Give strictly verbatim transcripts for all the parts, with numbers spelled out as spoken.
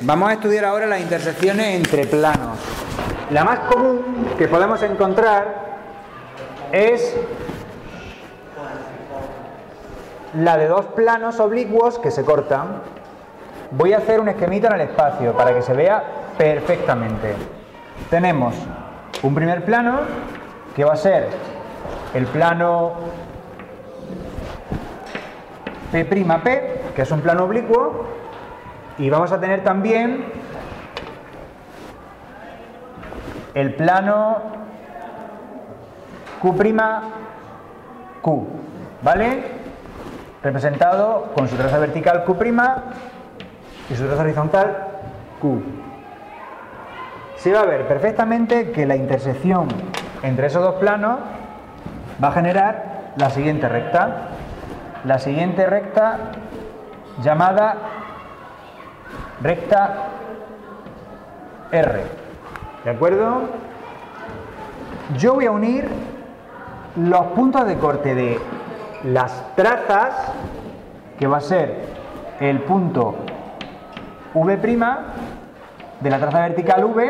Vamos a estudiar ahora las intersecciones entre planos. La más común que podemos encontrar es la de dos planos oblicuos que se cortan. Voy a hacer un esquemita en el espacio para que se vea perfectamente. Tenemos un primer plano que va a ser el plano P', P, que es un plano oblicuo, y vamos a tener también el plano Q', Q, ¿vale? Representado con su traza vertical Q' y su traza horizontal Q. Se va a ver perfectamente que la intersección entre esos dos planos va a generar la siguiente recta. La siguiente recta llamada recta R. ¿De acuerdo? Yo voy a unir los puntos de corte de las trazas, que va a ser el punto V' de la traza vertical V,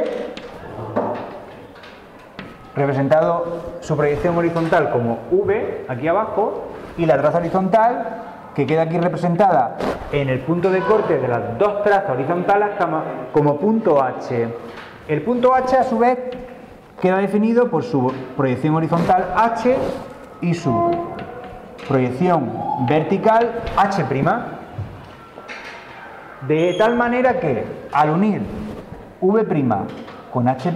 representado su proyección horizontal como V aquí abajo, y la traza horizontal que queda aquí representada en el punto de corte de las dos trazas horizontales como, como punto H. El punto H a su vez queda definido por su proyección horizontal H y su proyección vertical H', de tal manera que al unir V' con H'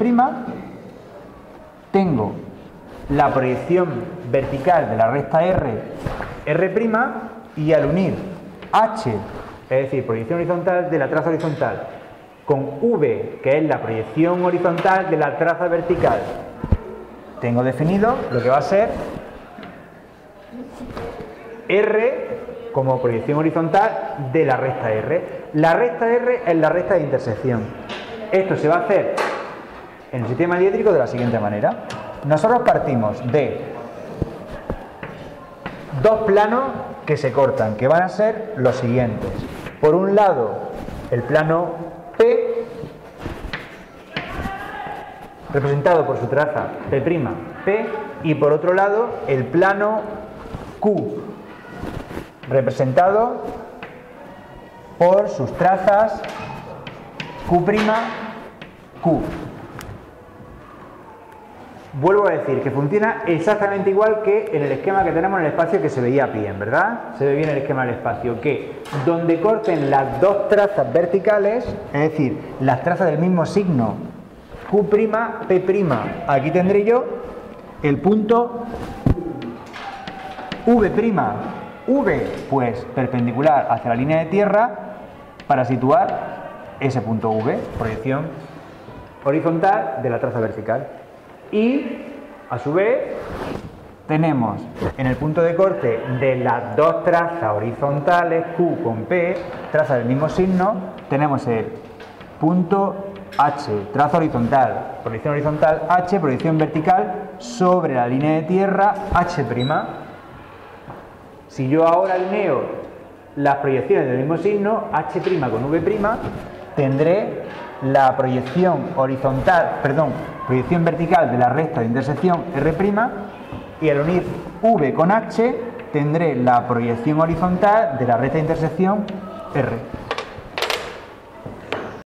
tengo la proyección vertical de la recta R, R', y al unir H, es decir, proyección horizontal de la traza horizontal, con V, que es la proyección horizontal de la traza vertical, tengo definido lo que va a ser R como proyección horizontal de la recta R. La recta R es la recta de intersección. Esto se va a hacer en el sistema diédrico de la siguiente manera. Nosotros partimos de dos planos que se cortan, que van a ser los siguientes. Por un lado, el plano P, representado por su traza P', P, y por otro lado, el plano Q, representado por sus trazas Q', Q. Vuelvo a decir que funciona exactamente igual que en el esquema que tenemos en el espacio, que se veía bien, ¿verdad? Se ve bien el esquema del espacio, que donde corten las dos trazas verticales, es decir, las trazas del mismo signo Q', P', aquí tendré yo el punto V', V pues perpendicular hacia la línea de tierra, para situar ese punto V, proyección horizontal de la traza vertical. Y a su vez tenemos en el punto de corte de las dos trazas horizontales Q con P, traza del mismo signo, tenemos el punto H, traza horizontal, proyección horizontal H, proyección vertical sobre la línea de tierra H'. Si yo ahora alineo las proyecciones del mismo signo, H' con V', tendré la proyección horizontal, perdón, proyección vertical de la recta de intersección R', y al unir V con H tendré la proyección horizontal de la recta de intersección R.